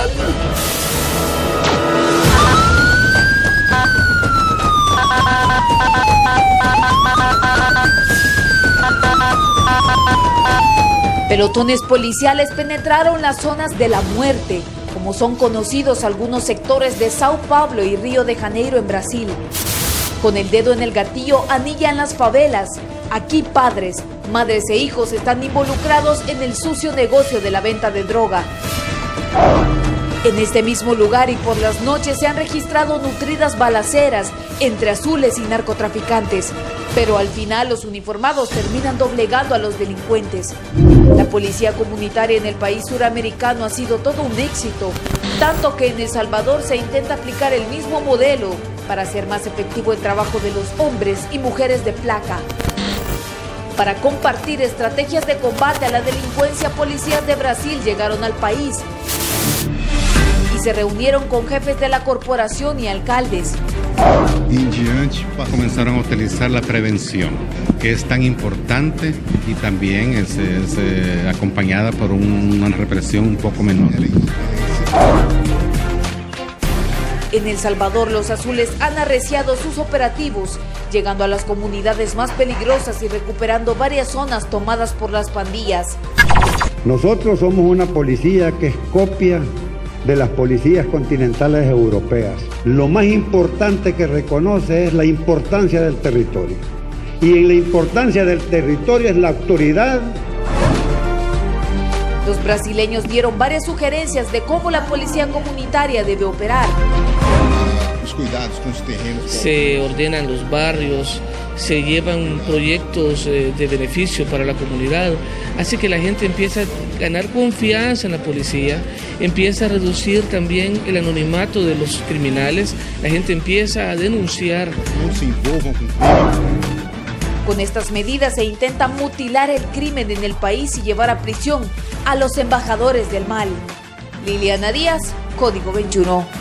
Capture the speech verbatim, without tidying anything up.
mal. Pelotones policiales penetraron las zonas de la muerte, como son conocidos algunos sectores de Sao Paulo y Río de Janeiro en Brasil. Con el dedo en el gatillo anillan las favelas. Aquí padres, madres e hijos están involucrados en el sucio negocio de la venta de droga. En este mismo lugar y por las noches se han registrado nutridas balaceras entre azules y narcotraficantes, pero al final los uniformados terminan doblegando a los delincuentes. La policía comunitaria en el país suramericano ha sido todo un éxito, tanto que en El Salvador se intenta aplicar el mismo modelo para hacer más efectivo el trabajo de los hombres y mujeres de placa. Para compartir estrategias de combate a la delincuencia, policías de Brasil llegaron al país y se reunieron con jefes de la corporación y alcaldes. En diante comenzaron a utilizar la prevención, que es tan importante y también es, es eh, acompañada por un, una represión un poco menor. En El Salvador, los azules han arreciado sus operativos, llegando a las comunidades más peligrosas y recuperando varias zonas tomadas por las pandillas. Nosotros somos una policía que es copia de las policías continentales europeas. Lo más importante que reconoce es la importancia del territorio. Y en la importancia del territorio es la autoridad. Los brasileños dieron varias sugerencias de cómo la policía comunitaria debe operar. Los cuidados con los terrenos. Se ordenan los barrios, se llevan proyectos eh, de beneficio para la comunidad, así que la gente empieza a ganar confianza en la policía, empieza a reducir también el anonimato de los criminales, la gente empieza a denunciar. No se envolvan con crimen. Con estas medidas se intenta mutilar el crimen en el país y llevar a prisión a los embajadores del mal. Liliana Díaz, Código veintiuno.